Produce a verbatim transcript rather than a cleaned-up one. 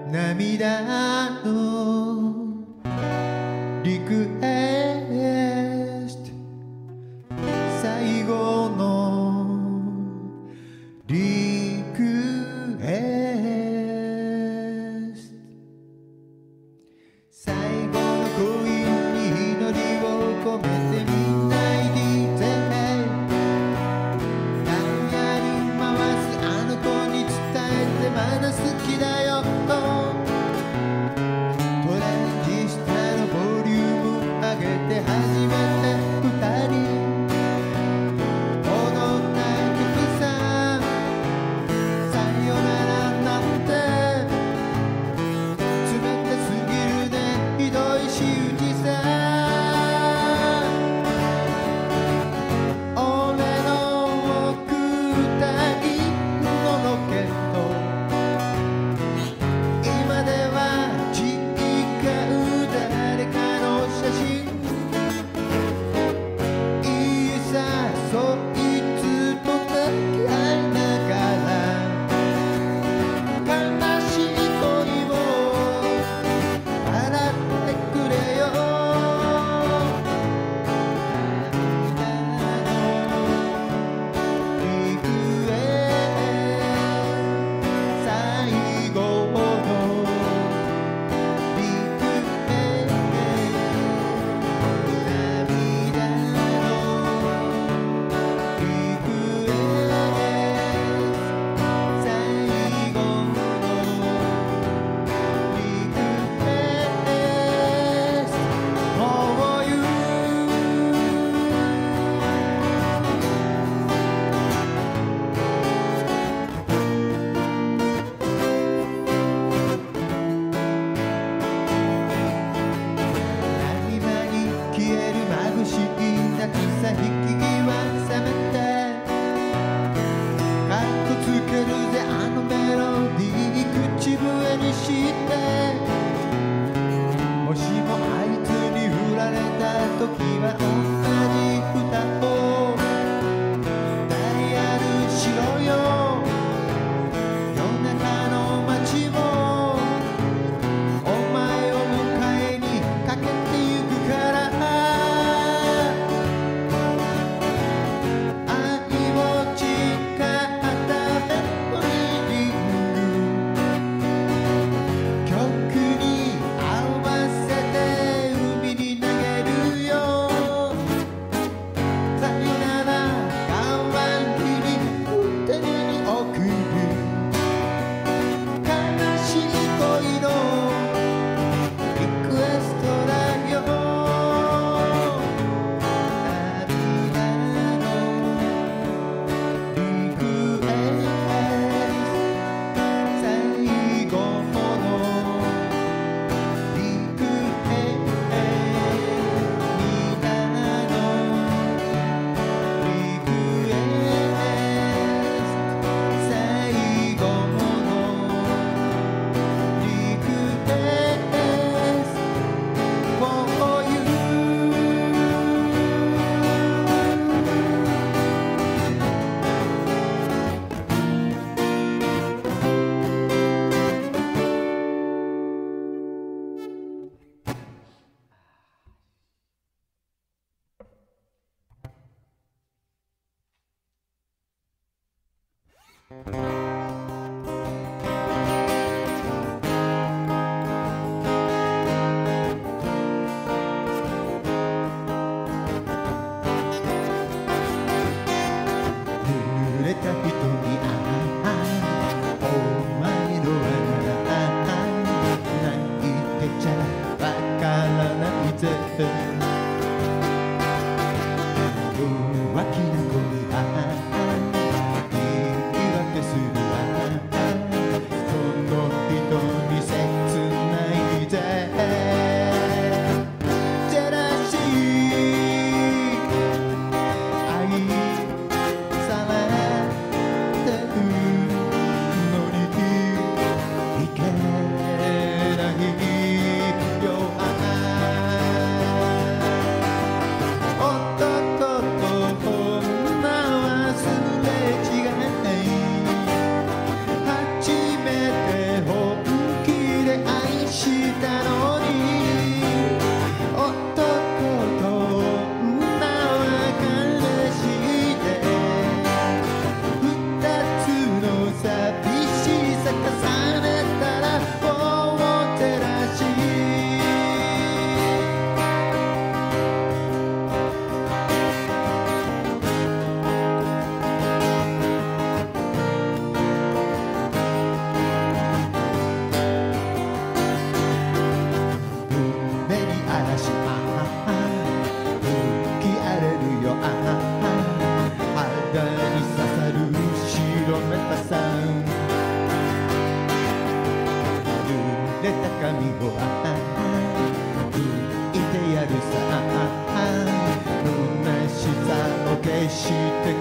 涙のリクエスト、最後のリクエスト、最後の恋に祈りを込めてみんな言ってダイヤル回すあの子に伝えてまだ好きだよとトランジスタのボリューム上げて初めて二人踊った曲ささよならなんて冷たすぎるねひどい仕打ちさ俺の億体のロケット今では違う誰かの写真いいさそいつと抱き合いながら悲しい恋を笑ってくれよ涙のリクエスト最後のリクエスト涙のリクエスト最後のリクエスト For you何々消える眩しい夏さ引き際冷めてかっこつけるぜあのメロディー口笛にしてもしもあいつに振られた時は同じ歌をダイヤルしろよ夜中の街もお前を迎えにかけてゆくから愛を誓ったメモリング曲に合わせて海に投げるよさよなら代わりに手に送る悲しい恋のリクエストだよ涙のリクエスト最後のリクエスト涙のリクエスト最後のリクエスト For you 濡れた瞳ああお前のあ泣いてちゃわからないぜ弱気な恋あ言い訳すれた髪をああ拭いてやるさ虚しさを消して